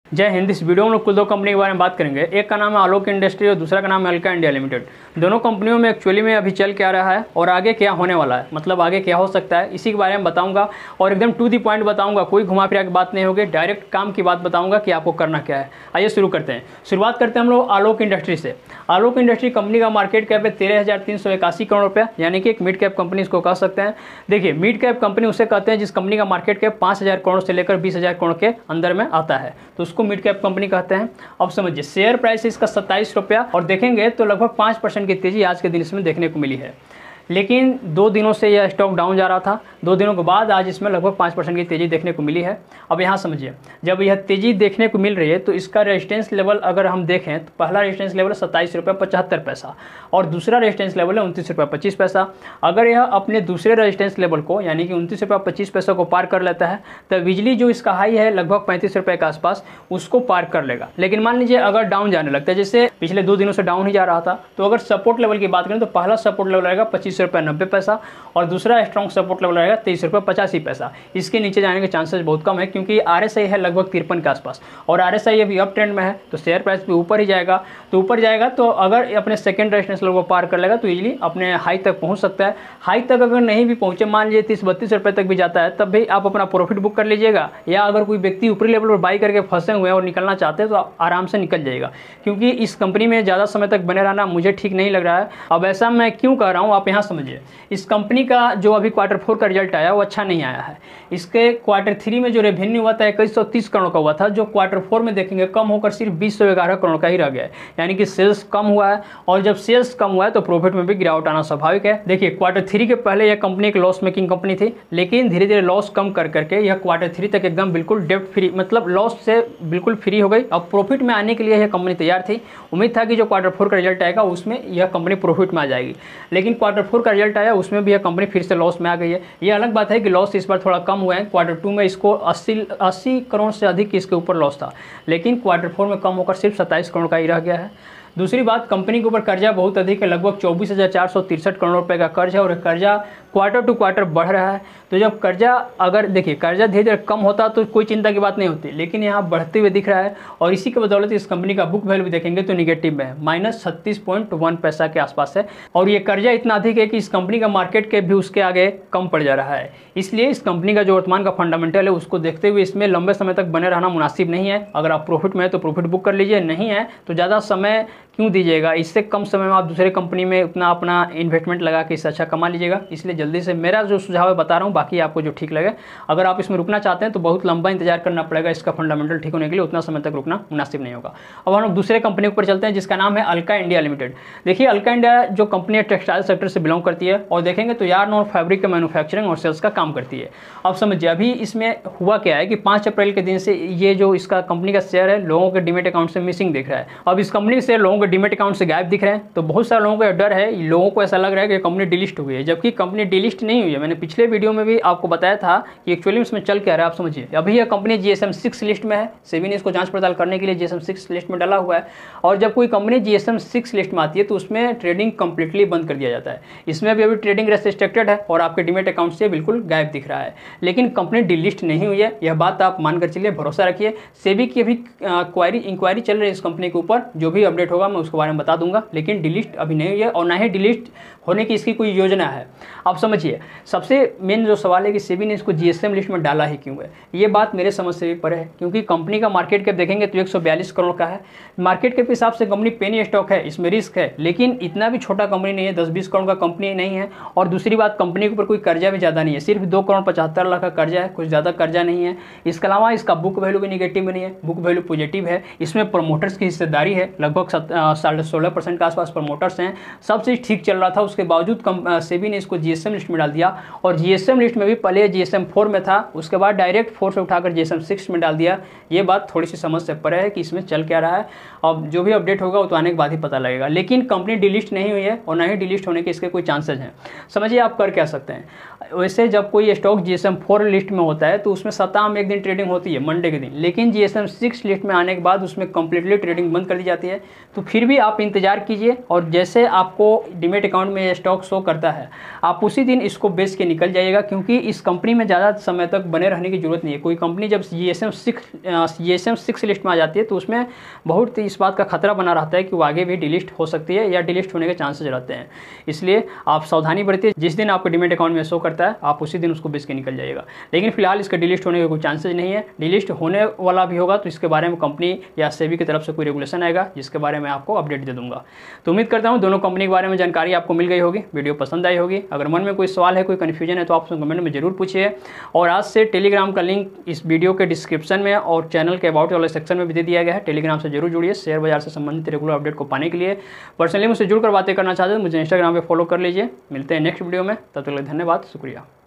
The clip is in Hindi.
जय हिंद। इस वीडियो में लोग कुल दो कंपनी के बारे में बात करेंगे। एक का नाम है आलोक इंडस्ट्री और दूसरा का नाम है अल्का इंडिया लिमिटेड। दोनों कंपनियों में एक्चुअली में अभी चल क्या रहा है और आगे क्या होने वाला है, मतलब आगे क्या हो सकता है, इसी के बारे में बताऊंगा और एकदम टू दी पॉइंट बताऊंगा। कोई घुमा फिरा की बात नहीं होगी, डायरेक्ट काम की बात बताऊंगा कि आपको करना क्या है। आइए शुरू करते हैं। शुरुआत करते हैं हम लोग आलोक इंडस्ट्री से। आलोक इंडस्ट्री कंपनी का मार्केट कैप है 13,381 करोड़ रुपया, यानी कि एक मिड कैप कंपनी इसको कह सकते हैं। देखिए, मिड कैप कंपनी उसे कहते हैं जिस कंपनी का मार्केट कैप 5,000 करोड़ से लेकर 20,000 करोड़ के अंदर में आता है, तो उसको मिड कैप कंपनी कहते हैं। अब समझिए, शेयर प्राइस इसका 27 रुपया और देखेंगे तो लगभग 5% की तेजी आज के दिन इसमें देखने को मिली है। लेकिन 2 दिनों से यह स्टॉक डाउन जा रहा था, 2 दिनों के बाद आज इसमें लगभग 5% की तेज़ी देखने को मिली है। अब यहाँ समझिए, जब यह तेज़ी देखने को मिल रही है तो इसका रेजिस्टेंस लेवल अगर हम देखें तो पहला रेजिस्टेंस लेवल है 27 रुपये 75 पैसा और दूसरा रेजिस्टेंस लेवल है 29 रुपये 25 पैसा। अगर यह अपने दूसरे रेजिस्टेंस लेवल को यानी कि 29 रुपये 25 पैसा को पार कर लेता है तो बिजली जो इसका हाई है लगभग 35 रुपये के आसपास उसको पार कर लेगा। लेकिन मान लीजिए अगर डाउन जाने लगता है, जैसे पिछले 2 दिनों से डाउन ही जा रहा था, तो अगर सपोर्ट लेवल की बात करें तो पहला सपोर्ट लेवल रहेगा 25 रुपये 90 पैसा और दूसरा स्ट्रॉन्ग सपोर्ट लेवल रहेगा 23 रुपये 85 पैसा। इसके नीचे जाने के चांसेस बहुत कम है क्योंकि RSI है लगभग 53 के आसपास और RSI अभी अप ट्रेंड में है, तो शेयर प्राइस भी ऊपर ही जाएगा। तो ऊपर जाएगा तो अगर अपने सेकंड रेजिस्टेंस लेवल को पार कर लेगा तो इजीली अपने हाई तक पहुंच सकता है। हाई तक अगर नहीं भी पहुंचे, मान लीजिए 30-32 रुपये तक भी जाता है, तब भी आप अपना प्रॉफिट बुक कर लीजिएगा। या अगर कोई व्यक्ति ऊपरी लेवल पर बाई करके फंसे हुए हैं और निकलना चाहते हैं तो आप आराम से निकल जाएगा, क्योंकि इस कंपनी में ज़्यादा समय तक बने रहना मुझे ठीक नहीं लग रहा है। अब ऐसा मैं क्यों कह रहा हूँ आप यहाँ समझिए। इस कंपनी का जो अभी Q4 का रिजल्ट आया वो अच्छा नहीं आया है। इसके Q3 में जो रेवेन्यू हुआ था 2130 करोड़ का हुआ था, जो Q4 में देखेंगे कम होकर सिर्फ 211 करोड़ का ही रह गया है, यानी कि सेल्स कम हुआ है और जब सेल्स कम हुआ है तो प्रॉफिट में भी गिरावट आना स्वाभाविक है। देखिए, Q3 के पहले यह कंपनी एक लॉस मेकिंग कंपनी थी, लेकिन धीरे धीरे लॉस कम कर करके यह Q3 तक एकदम बिल्कुल डेब्ट फ्री, मतलब लॉस से बिल्कुल फ्री हो गई। अब प्रॉफिट में आने के लिए यह कंपनी तैयार थी। उम्मीद था कि जो Q4 का रिजल्ट आएगा उसमें यह कंपनी प्रॉफिट में आ जाएगी, लेकिन Q4 का रिजल्ट आया उसमें भी यह कंपनी फिर से लॉस में आ गई है। ये अलग बात है कि लॉस इस बार थोड़ा कम हुआ है। Q2 में इसको 80 करोड़ से अधिक इसके ऊपर लॉस था, लेकिन Q4 में कम होकर सिर्फ 27 करोड़ का ही रह गया है। दूसरी बात, कंपनी के ऊपर कर्जा बहुत अधिक है, लगभग 24,463 करोड़ रुपए का कर्ज है और कर्जा क्वार्टर टू क्वार्टर बढ़ रहा है। तो जब कर्जा, अगर देखिए कर्जा धीरे धीरे कम होता तो कोई चिंता की बात नहीं होती, लेकिन यहाँ बढ़ते हुए दिख रहा है और इसी के बदौलत इस कंपनी का बुक वैल्यू भी देखेंगे तो निगेटिव में है, -36.1 पैसा के आसपास है। और ये कर्जा इतना अधिक है कि इस कंपनी का मार्केट कैप भी उसके आगे कम पड़ जा रहा है। इसलिए इस कंपनी का जो वर्तमान का फंडामेंटल है उसको देखते हुए इसमें लंबे समय तक बने रहना मुनासिब नहीं है। अगर आप प्रॉफिट में है तो प्रॉफिट बुक कर लीजिए, नहीं है तो ज़्यादा समय क्यों दीजिएगा। इससे कम समय में आप दूसरे कंपनी में उतना अपना इन्वेस्टमेंट लगा के इससे अच्छा कमा लीजिएगा। इसलिए जल्दी से मेरा जो सुझाव है बता रहा हूँ, बाकी आपको जो ठीक लगे। अगर आप इसमें रुकना चाहते हैं तो बहुत लंबा इंतजार करना पड़ेगा इसका फंडामेंटल ठीक होने के लिए, उतना समय तक रुकना मुनासिब नहीं होगा। अब हम लोग दूसरे कंपनी के ऊपर चलते हैं जिसका नाम है अल्का इंडिया लिमिटेड। देखिए, अल्का इंडिया जो कंपनी है टेक्सटाइल सेक्टर से बिलोंग करती है और देखेंगे तो यार्न और फैब्रिक का मैन्युफैक्चरिंग और सेल्स का काम करती है। अब समझिए, अभी इसमें हुआ क्या है कि 5 अप्रैल के दिन से ये जो इसका कंपनी का शेयर है लोगों के डीमेट अकाउंट से मिसिंग दिख रहा है। अब इस कंपनी से लोगों के डीमेट अकाउंट से गायब दिख रहे हैं, तो बहुत सारे लोगों को डर है, लोगों को ऐसा लग रहा है कि कंपनी डिलिस्ट हुई है, जबकि कंपनी डिलिस्ट नहीं हुई है। मैंने पिछले वीडियो में भी आपको बताया था कि एक्चुअली इसमें चल क्या रहा है। आप समझिए, अभी यह कंपनी GSM 6 लिस्ट में है। सेबी ने इसको जांच पड़ताल करने के लिए GSM 6 लिस्ट में डाला हुआ है और जब कोई कंपनी GSM 6 लिस्ट में आती है तो उसमें ट्रेडिंग कंप्लीटली बंद कर दिया जाता है। इसमें भी अभी ट्रेडिंग रेस्ट्रिक्टेड है और आपके डीमेट अकाउंट से बिल्कुल गायब दिख रहा है, लेकिन कंपनी डिलिस्ट नहीं हुई है। यह बात आप मानकर चलिए, भरोसा रखिए। सेबी की अभी इंक्वायरी चल रही है इस कंपनी के ऊपर, जो भी अपडेट होगा मैं उसके बारे में बता दूंगा, लेकिन डिलिस्ट अभी नहीं हुई है और ना ही डिलिस्ट होने की इसकी कोई योजना है। आप समझिए, सबसे मेन जो सवाल है कि सेबी ने इसको GSM लिस्ट में डाला ही क्यों है, ये बात मेरे समझ से भी परे है, क्योंकि कंपनी का मार्केट कैप देखेंगे तो 142 करोड़ का है। मार्केट कैप के हिसाब से कंपनी पेनी स्टॉक है, इसमें रिस्क है, लेकिन इतना भी छोटा कंपनी नहीं है, 10-20 करोड़ का कंपनी नहीं है। और दूसरी बात, कंपनी के ऊपर कोई कर्जा भी ज़्यादा नहीं है, सिर्फ 2 करोड़ 75 लाख का कर्जा है, कुछ ज़्यादा कर्जा नहीं है। इसके अलावा इसका बुक वैल्यू भी निगेटिव में नहीं है, बुक वैल्यू पॉजिटिव है। इसमें प्रमोटर्स की हिस्सेदारी है, लगभग 16.5% के आसपास प्रमोटर्स हैं। सब चीज़ ठीक चल रहा था, उसके बावजूद सेबी ने इसको GSM लिस्ट में डाल दिया और GSM लिस्ट में भी पहले GSM 4 में था, उसके बाद डायरेक्ट 4 से उठाकर GSM 6 में डाल दिया। ये बात थोड़ी सी समझ से परे है कि इसमें चल क्या रहा है। अब जो भी अपडेट होगा वो तो आने के बाद ही पता लगेगा, लेकिन कंपनी डिलिस्ट नहीं हुई है और ना ही डिलिस्ट होने के इसके कोई चांसेस हैं। समझिए, आप कर क्या सकते हैं। वैसे जब कोई स्टॉक GSM 4 लिस्ट में होता है तो उसमें सप्ताह में एक दिन ट्रेडिंग होती है, मंडे के दिन, लेकिन GSM 6 लिस्ट में आने के बाद उसमें कंप्लीटली ट्रेडिंग बंद कर दी जाती है। तो फिर भी आप इंतज़ार कीजिए और जैसे आपको डीमेट अकाउंट में स्टॉक शो करता है आप उसी दिन इसको बेच के निकल जाइएगा, क्योंकि इस कंपनी में ज़्यादा समय तक बने रहने की ज़रूरत नहीं है। कोई कंपनी जब GSM 6 लिस्ट में आ जाती है तो उसमें बहुत इस बात का खतरा बना रहता है कि वो आगे भी डिलीट हो सकती है या डिलीट होने के चांसेस रहते हैं। इसलिए आप सावधानी बरतिए, जिस दिन आपको डीमेट अकाउंट में शो करता है आप उसी दिन उसको बेच के निकल जाइएगा। लेकिन फिलहाल इसका डिलीट होने के कोई चांसेस नहीं है। डिलीट होने वाला भी होगा तो इसके बारे में कंपनी या सेबी की तरफ से कोई रेगुलेशन आएगा जिसके बारे में आपको अपडेट दे दूंगा। तो उम्मीद करता हूं दोनों कंपनी के बारे में जानकारी आपको मिल गई होगी, वीडियो पसंद आई होगी। अगर मन में कोई सवाल है, कोई कन्फ्यूजन है तो आप उसको कमेंट में जरूर पूछिए। और आज से टेलीग्राम का लिंक इस वीडियो के डिस्क्रिप्शन में और चैनल के अबाउट वाले सेक्शन में भी दे दिया गया है। टेलीग्राम से जरूर जुड़िए शेयर बाजार से संबंधित रेगुलर अपडेट को पाने के लिए। पर्सनली मुझसे जुड़कर बातें करना चाहते हैं मुझे इंस्टाग्राम पर फॉलो कर लीजिए। मिलते हैं नेक्स्ट वीडियो में, तब तक के लिए धन्यवाद, शुक्रिया।